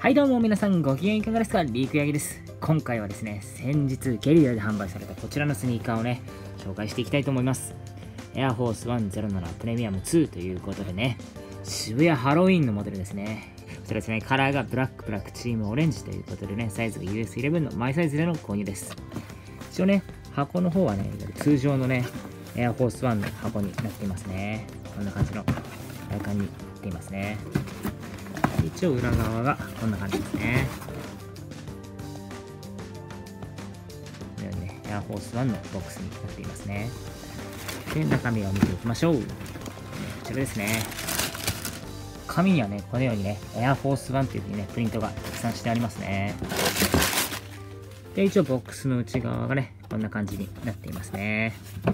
はいどうも皆さんご機嫌いかがですか？リークヤギです。今回はですね、先日ゲリラで販売されたこちらのスニーカーをね、紹介していきたいと思います。エアフォース107プレミアム2ということでね、渋谷ハロウィンのモデルですね。こちらですね、カラーがブラックチームオレンジということでね、サイズが US11 のマイサイズでの購入です。一応ね、箱の方はね、通常のね、エアフォース1の箱になっていますね。こんな感じの外観になっていますね。一応裏側がこんな感じですね。このようにね、エアフォース1のボックスになっていますね。で、中身を見ていきましょう。こちらですね。紙にはね、このようにね、エアフォース1というふうにね、プリントがたくさんしてありますね。で、一応ボックスの内側がね、こんな感じになっていますね。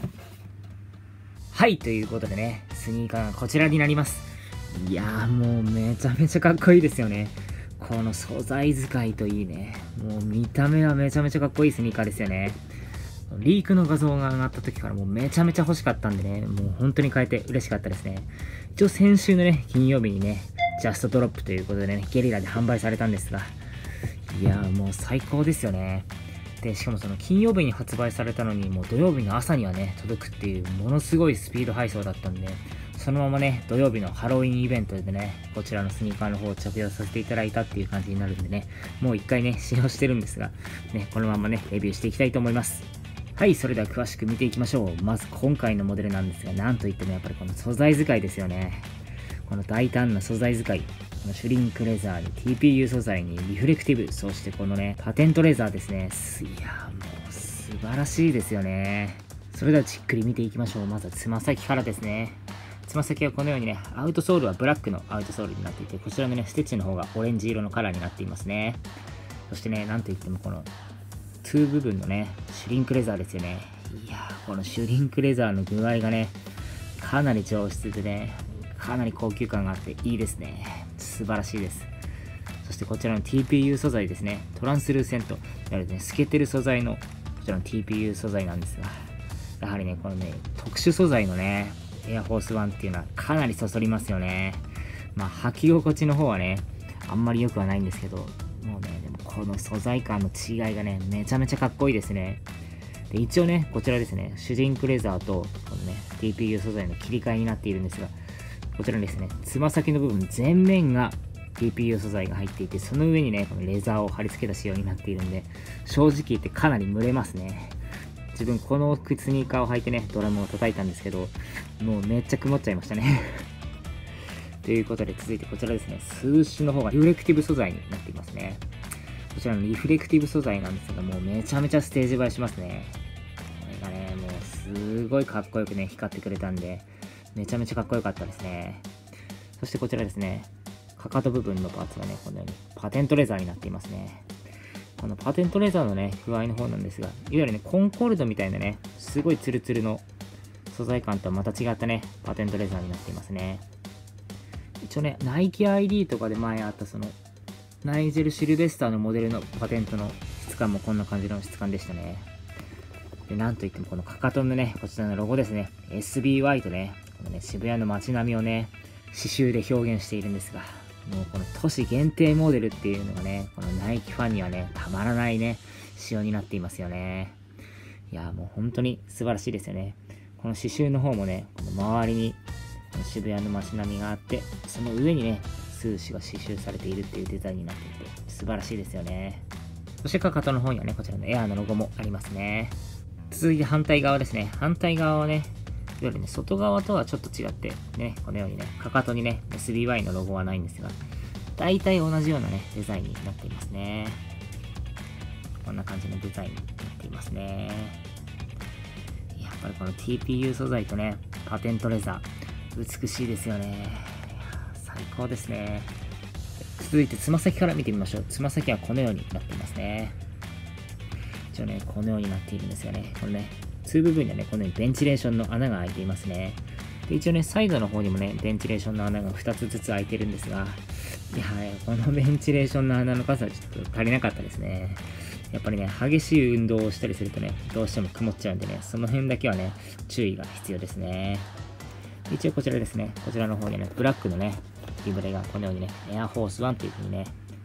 はい、ということでね、スニーカーがこちらになります。いやーもうめちゃめちゃかっこいいですよね。この素材使いといいね。もう見た目はめちゃめちゃかっこいいスニーカーですよね。リークの画像が上がった時からもうめちゃめちゃ欲しかったんでね、もう本当に買えて嬉しかったですね。一応先週のね、金曜日にね、ジャストドロップということでね、ゲリラで販売されたんですが、いやーもう最高ですよね。で、しかもその金曜日に発売されたのに、もう土曜日の朝にはね、届くっていうものすごいスピード配送だったんで、そのままね、土曜日のハロウィンイベントでね、こちらのスニーカーの方を着用させていただいたっていう感じになるんでね、もう一回ね、使用してるんですが、ね、このままね、レビューしていきたいと思います。はい、それでは詳しく見ていきましょう。まず今回のモデルなんですが、なんといってもやっぱりこの素材使いですよね。この大胆な素材使い。このシュリンクレザーに TPU 素材にリフレクティブ、そしてこのね、パテントレザーですね。いやもう素晴らしいですよね。それではじっくり見ていきましょう。まずはつま先からですね。つま先はこのようにね、アウトソールはブラックのアウトソールになっていて、こちらのね、ステッチの方がオレンジ色のカラーになっていますね。そしてね、なんといってもこのトゥー部分のね、シュリンクレザーですよね。いやー、このシュリンクレザーの具合がね、かなり上質でね、かなり高級感があっていいですね。素晴らしいです。そしてこちらの TPU 素材ですね。トランスルーセント。いわゆるね、透けてる素材の、こちらの TPU 素材なんですが、やはりね、このね、特殊素材のね、エアフォース1っていうのはかなりそそりますよね。まあ、履き心地の方はね、あんまり良くはないんですけど、もうね、でもこの素材感の違いがね、めちゃめちゃかっこいいですね。で、一応ね、こちらですね、シュリンクレザーと、このね、TPU 素材の切り替えになっているんですが、こちらですね、つま先の部分全面が TPU 素材が入っていて、その上にね、このレザーを貼り付けた仕様になっているんで、正直言ってかなり蒸れますね。自分このスニーカーを履いてね、ドラムを叩いたんですけど、もうめっちゃ曇っちゃいましたね。ということで続いてこちらですね、スーシュの方がリフレクティブ素材になっていますね。こちらのリフレクティブ素材なんですが、もうめちゃめちゃステージ映えしますね。これがね、もうすごいかっこよくね、光ってくれたんで、めちゃめちゃかっこよかったですね。そしてこちらですね、かかと部分のパーツがね、このようにパテントレザーになっていますね。このパテントレザーのね、具合の方なんですが、いわゆるね、コンコールドみたいなね、すごいツルツルの素材感とはまた違ったね、パテントレザーになっていますね。一応ね、ナイキ ID とかで前あったその、ナイジェル・シルベスターのモデルのパテントの質感もこんな感じの質感でしたね。で、なんといってもこのかかとのね、こちらのロゴですね、SBY とね、このね、渋谷の街並みをね、刺繍で表現しているんですが、もうこの都市限定モデルっていうのがね、このナイキファンにはね、たまらないね、仕様になっていますよね。いや、もう本当に素晴らしいですよね。この刺繍の方もね、この周りにこの渋谷の街並みがあって、その上にね、数詞が刺繍されているっていうデザインになっていて、素晴らしいですよね。そしてかかとの方にはね、こちらのエアーのロゴもありますね。続いて反対側ですね。反対側はね、いわゆるね、外側とはちょっと違って、ね、このようにね、かかとにね、SBY のロゴはないんですが、大体同じようなね、デザインになっていますね。こんな感じのデザインになっていますね。やっぱりこの TPU 素材とね、パテントレザー、美しいですよね。最高ですね。続いてつま先から見てみましょう。つま先はこのようになっていますね。一応ね、このようになっているんですよね。これね、ツー部分にはね、このようにベンチレーションの穴が開いていますね。で、一応ね、サイドの方にもね、ベンチレーションの穴が2つずつ開いてるんですが、いやこのベンチレーションの穴の数はちょっと足りなかったですね。やっぱりね、激しい運動をしたりするとね、どうしても曇っちゃうんでね、その辺だけはね、注意が必要ですね。一応こちらですね、こちらの方にね、ブラックのね、リブレがこのようにね、エアフォース1という風にね、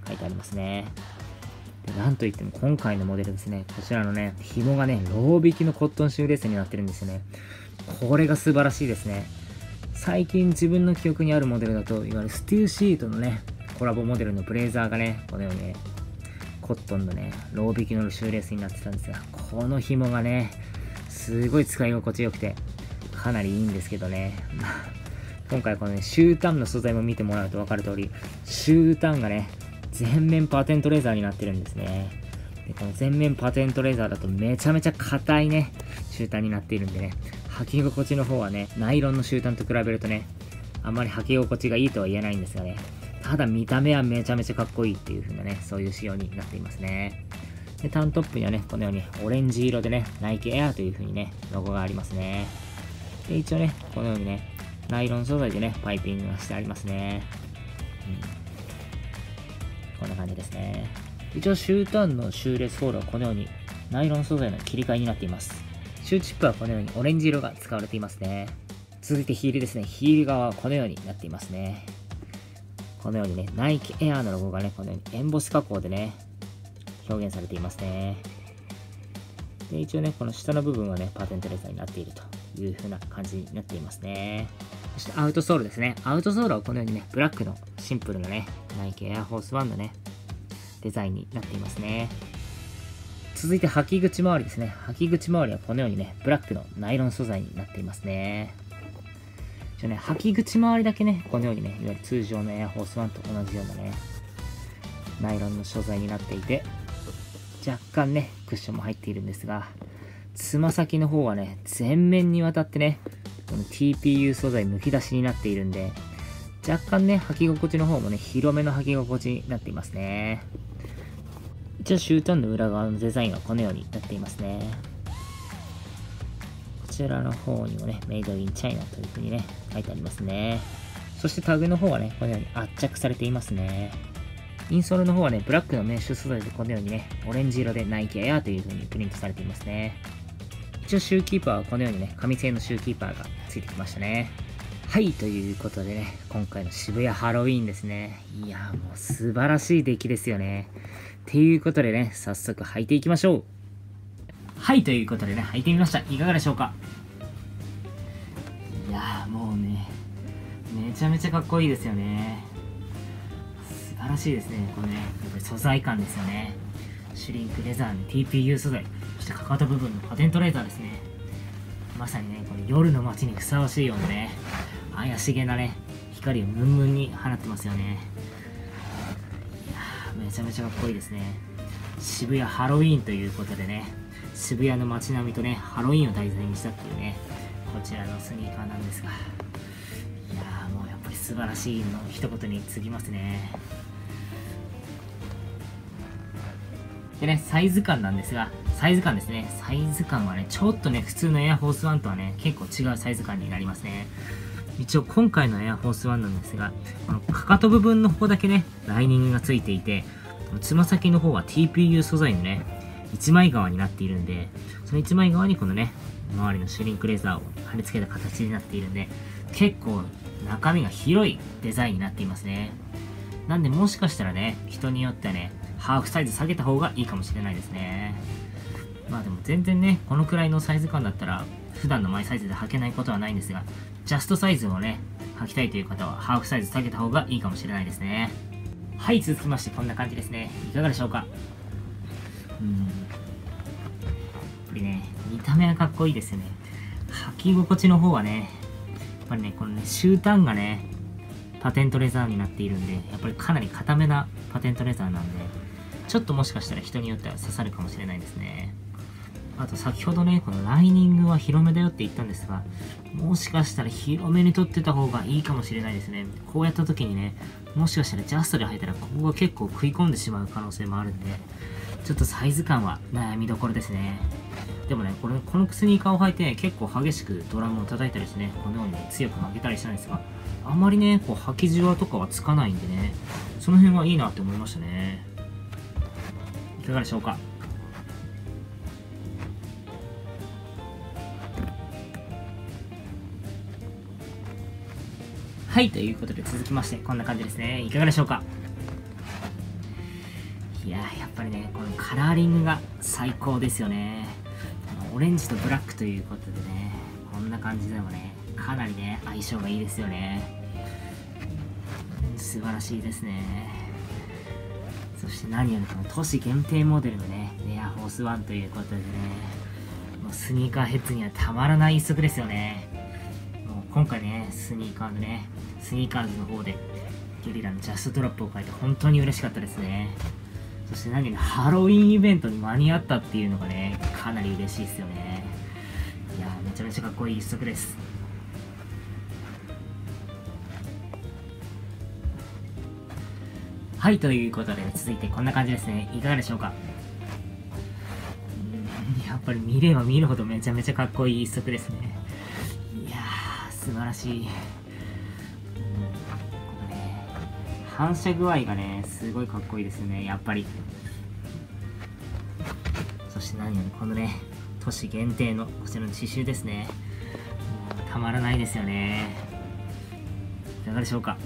書いてありますね。でなんといっても今回のモデルですね、こちらのね、紐がね、ロー引きのコットンシューレースになってるんですよね。これが素晴らしいですね。最近自分の記憶にあるモデルだと、いわゆるステューシートのね、コラボモデルのブレザーがね、このようにね、コットンのね、ロー引きのシューレースになってたんですが、この紐がね、すごい使い心地よくて、かなりいいんですけどね。今回このね、シュータンの素材も見てもらうと分かる通り、シュータンがね、全面パテントレーザーになってるんですね。で、この全面パテントレーザーだとめちゃめちゃ硬いね、シュータンになっているんでね、履き心地の方はね、ナイロンのシュータンと比べるとね、あんまり履き心地がいいとは言えないんですがね、ただ見た目はめちゃめちゃかっこいいっていう風なね、そういう仕様になっていますね。で、タントップにはね、このようにオレンジ色でね、ナイキエアという風にね、ロゴがありますね。で、一応ね、このようにね、ナイロン素材でね、パイピングがしてありますね。こんな感じですね。一応シュータンのシューレスホールはこのようにナイロン素材の切り替えになっています。シューチップはこのようにオレンジ色が使われていますね。続いてヒールですね。ヒール側はこのようになっていますね。このようにね、ナイキエアのロゴがね、このようにエンボス加工でね、表現されていますね。で、一応ね、この下の部分はね、パテントレーザーになっているという風な感じになっていますね。そしてアウトソールですね。アウトソールはこのようにね、ブラックのシンプルなね、ナイキエアフォース1のね、デザインになっていますね。続いて履き口周りですね。履き口周りはこのようにね、ブラックのナイロン素材になっていますね。じゃあね、履き口周りだけね、このようにね、いわゆる通常のエアフォース1と同じようなね、ナイロンの素材になっていて、若干ね、クッションも入っているんですが、つま先の方はね、全面にわたってね、この TPU 素材むき出しになっているんで、若干ね、履き心地の方もね、広めの履き心地になっていますね。一応シュータンの裏側のデザインはこのようになっていますね。こちらの方にもね、メイドインチャイナという風にね、書いてありますね。そしてタグの方はね、このように圧着されていますね。インソールの方はね、ブラックのメッシュ素材でこのようにね、オレンジ色でナイキエアという風にプリントされていますね。一応シューキーパーはこのようにね、紙製のシューキーパーがついてきましたね。はい、ということでね、今回の渋谷ハロウィーンですね。いやーもう素晴らしい出来ですよね。っていうことでね、早速履いていきましょう。はい、ということでね、履いてみました。いかがでしょうか？いやーもうね、めちゃめちゃかっこいいですよね。素晴らしいですね。このね、やっぱり素材感ですよね。シュリンクレザーに TPU 素材、そしてかかと部分のパテントレーザーですね。まさにね、これ夜の街にふさわしいようなね、怪しげなね、光をムンムンに放ってますよね。いやー、めちゃめちゃかっこいいですね。渋谷ハロウィーンということでね、渋谷の街並みとね、ハロウィーンを題材にしたっていうね、こちらのスニーカーなんですが、いやーもうやっぱり素晴らしいの一言に過ぎますね。でね、サイズ感なんですが、サイズ感ですね。サイズ感はね、ちょっとね、普通のエアフォース1とはね、結構違うサイズ感になりますね。一応今回のエアフォース1なんですが、このかかと部分の方だけね、ライニングがついていて、つま先の方は TPU 素材のね、一枚側になっているんで、その一枚側にこのね、周りのシュリンクレーザーを貼り付けた形になっているんで、結構中身が広いデザインになっていますね。なんでもしかしたらね、人によってはね、ハーフサイズ下げた方がいいかもしれないですね。まあでも全然ね、このくらいのサイズ感だったら、普段のマイサイズで履けないことはないんですが、ジャストサイズをね、履きたいという方は、ハーフサイズ下げた方がいいかもしれないですね。はい、続きましてこんな感じですね。いかがでしょうか？やっぱりね、見た目はかっこいいですよね。履き心地の方はね、やっぱりね、このね、シュータンがね、パテントレザーになっているんで、やっぱりかなり硬めなパテントレザーなんで、ちょっともしかしたら人によっては刺さるかもしれないですね。あと先ほどね、このライニングは広めだよって言ったんですが、もしかしたら広めに取ってた方がいいかもしれないですね。こうやった時にね、もしかしたらジャストで履いたらここが結構食い込んでしまう可能性もあるんで、ちょっとサイズ感は悩みどころですね。でもね、このスニーカーを履いて、ね、結構激しくドラムを叩いたりしてね、このように、ね、強く曲げたりしたんですが、あまりね、こう履きじわとかはつかないんでね、その辺はいいなって思いましたね。いかがでしょうか？はい、ということで続きましてこんな感じですね。いかがでしょうか？ いやー、やっぱりね、このカラーリングが最高ですよね。オレンジとブラックということでね、こんな感じでもね、かなりね、相性がいいですよね。素晴らしいですね。そして何よりこの都市限定モデルのね、エアフォースワンということでね、もうスニーカーヘッズにはたまらない一足ですよね。もう今回ね、スニーカーズの方でゲリラのジャストドロップを買えて本当に嬉しかったですね。そして何よりハロウィンイベントに間に合ったっていうのがね、かなり嬉しいですよね。いやー、めちゃめちゃかっこいい一足です。はい、ということで続いてこんな感じですね。いかがでしょうか。やっぱり見れば見るほどめちゃめちゃかっこいい一足ですね。いやー、素晴らしい。反射具合がね、すごいかっこいいですね、やっぱり。そして何よりこのね、都市限定のこちらの刺繍ですね。もうたまらないですよね。いかがでしょうか。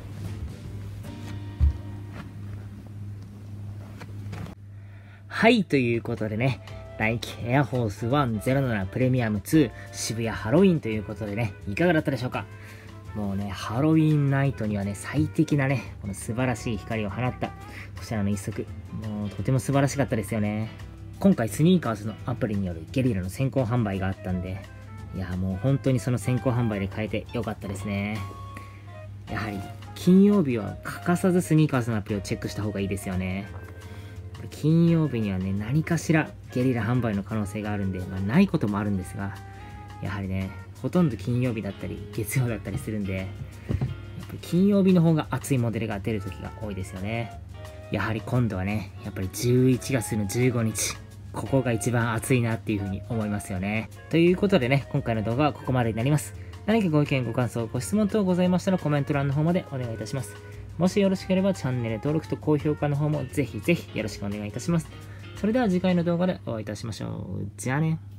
はい、ということでね、ナイキエアフォース107プレミアム2渋谷ハロウィンということでね、いかがだったでしょうか。もうね、ハロウィンナイトにはね、最適なね、この素晴らしい光を放った、こちらの一足。もうとても素晴らしかったですよね。今回スニーカーズのアプリによるゲリラの先行販売があったんで、いやもう本当にその先行販売で買えてよかったですね。やはり金曜日は欠かさずスニーカーズのアプリをチェックした方がいいですよね。金曜日にはね、何かしらゲリラ販売の可能性があるんで、ないこともあるんですが、やはりね、ほとんど金曜日だったり月曜だったりするんで、やっぱり金曜日の方が熱いモデルが出る時が多いですよね。やはり今度はね、やっぱり11月の15日、ここが一番熱いなっていう風に思いますよね。ということでね、今回の動画はここまでになります。何かご意見ご感想ご質問等ございましたらコメント欄の方までお願いいたします。もしよろしければチャンネル登録と高評価の方もぜひぜひよろしくお願いいたします。それでは次回の動画でお会いいたしましょう。じゃあね。